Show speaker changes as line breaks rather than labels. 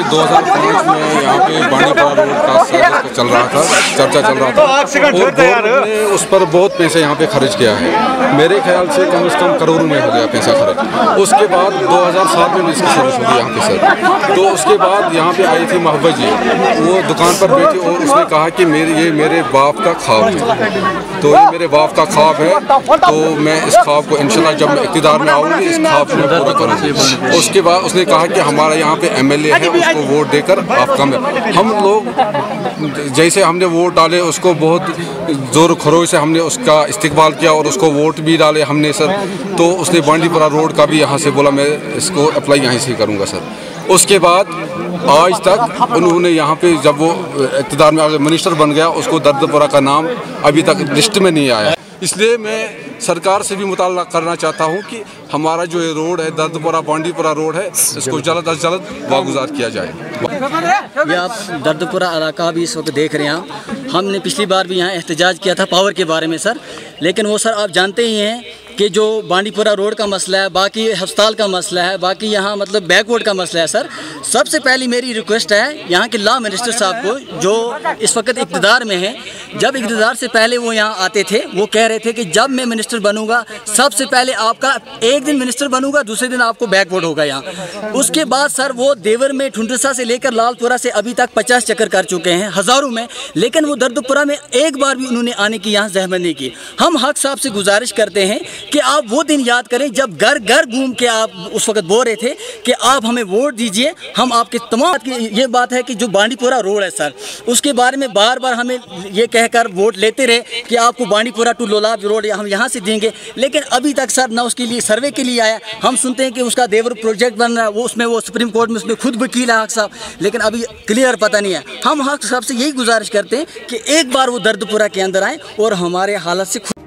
2005 में यहाँ पे बांडीपुरा रोड का चर्चा चल रहा था और गवर्नमेंट ने उस पर बहुत पैसे यहाँ पे खर्च किया है। मेरे ख्याल से कम करोड़ों में हो गया पैसा खर्च। उसके बाद 2007 में इसकी सर्विस हुई यहाँ पे सर। तो उसके बाद यहाँ पे आई थी महबूबा जी, वो दुकान पर बैठी और उसने कहा कि ये मेरे बाप का ख्वाब है, तो ये मेरे बाप का ख्वाब है, तो मैं इस ख्वाब को इंशाल्लाह जब मैं इक़्तिदार में आऊँगी इस ख्वाब को मैं पूरा करूँगी। उसके बाद उसने कहा कि हमारा यहाँ पे MLA है, उसको वोट देकर आप कम। हम लोग जैसे हमने वोट डाले उसको बहुत ज़ोर खरोश से हमने उसका इस्तकबाल किया और उसको वोट भी डाले हमने सर। तो उसने बांडीपुरा रोड का भी यहाँ से बोला मैं इसको अप्लाई यहीं से करूँगा सर। उसके बाद आज तक उन्होंने यहाँ पे जब वो इक़्तिदार में अगर मिनिस्टर बन गया उसको दर्दपुरा का नाम अभी तक लिस्ट में नहीं आया। इसलिए मैं सरकार से भी मुतालबा करना चाहता हूँ कि हमारा जो ये रोड है दर्दपुरा बांडीपुरा रोड है इसको जल्द अज जल्द वागुजार किया जाए।
ये आप दर्दपुरा इलाका भी इस वक्त देख रहे हैं। हमने पिछली बार भी यहाँ एहतजाज किया था पावर के बारे में सर, लेकिन वो सर आप जानते ही हैं कि जो बांडीपुरा रोड का मसला है, बाकी अस्पताल का मसला है, बाकी यहाँ मतलब बैकवर्ड का मसला है सर। सबसे पहली मेरी रिक्वेस्ट है यहाँ के लॉ मिनिस्टर साहब को जो इस वक्त इक़्तिदार में है, जब इक़्तिदार से पहले वो यहाँ आते थे वो कह रहे थे कि जब मैं मिनिस्टर बनूंगा सबसे पहले आपका एक दिन मिनिस्टर बनूंगा, दूसरे दिन आपको बैकवर्ड होगा यहाँ। उसके बाद सर वो देवर में ठुंडसा से लेकर लालपुरा से अभी तक 50 चक्कर कर चुके हैं हज़ारों में, लेकिन वो दर्दपुरा में एक बार भी उन्होंने आने की यहाँ जहमत नहीं की। हम हक साहब से गुजारिश करते हैं कि आप वो दिन याद करें जब घर घर घूम के आप उस वक्त बोल रहे थे कि आप हमें वोट दीजिए, हम आपके तमाम ये बात है कि जो बांडीपुरा रोड है सर उसके बारे में बार बार हमें ये कहकर वोट लेते रहे कि आपको बांडीपुरा टू लोलाब रोड हम यहाँ से देंगे, लेकिन अभी तक सर ना उसके लिए सर्वे के लिए आया। हम सुनते हैं कि उसका देवर प्रोजेक्ट बन रहा है, वो उसमें वो सुप्रीम कोर्ट में उसमें खुद वकील है हक साहब, लेकिन अभी क्लियर पता नहीं है। हम हक साहब से यही गुजारिश करते हैं कि एक बार वो दर्दपुरा के अंदर आए और हमारे हालत से